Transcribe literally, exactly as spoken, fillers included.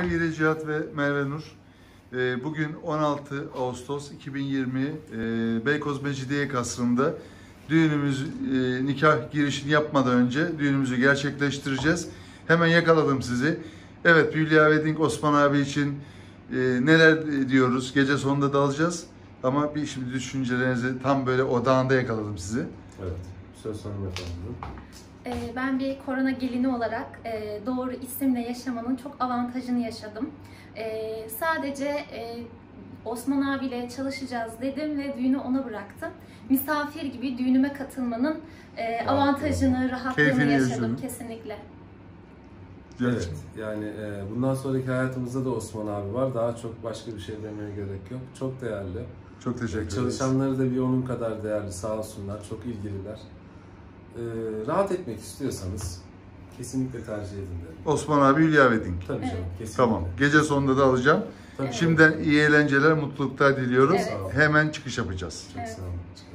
Sevgili Cihat ve Merve Nur, bugün on altı Ağustos iki bin yirmi Beykoz Mecidiye Kasrı'nda düğünümüz, nikah girişini yapmadan önce düğünümüzü gerçekleştireceğiz. Hemen yakaladım sizi. Evet, Hülya Wedding Osman abi için neler diyoruz, gece sonunda da alacağız. Ama bir şimdi düşüncelerinizi tam böyle odağında yakaladım sizi. Evet, söz sonunda efendim. Ben bir korona gelini olarak doğru isimle yaşamanın çok avantajını yaşadım. Sadece Osman abiyle çalışacağız dedim ve düğünü ona bıraktım. Misafir gibi düğünüme katılmanın avantajını, rahatlığını yaşadım kesinlikle. Evet, yani bundan sonraki hayatımızda da Osman abi var. Daha çok başka bir şey demeye gerek yok. Çok değerli. Çok teşekkür ederiz. Çalışanları da bir onun kadar değerli, sağ olsunlar. Çok ilgililer. Ee, rahat etmek istiyorsanız kesinlikle tercih edin derim. Osman abi Hülya Wedding. Tabii canım, kesinlikle. Tamam. Gece sonunda da alacağım. Tabii. Şimdiden iyi eğlenceler, mutluluklar diliyoruz. Evet. Hemen çıkış yapacağız. Çok Evet. sağ olun.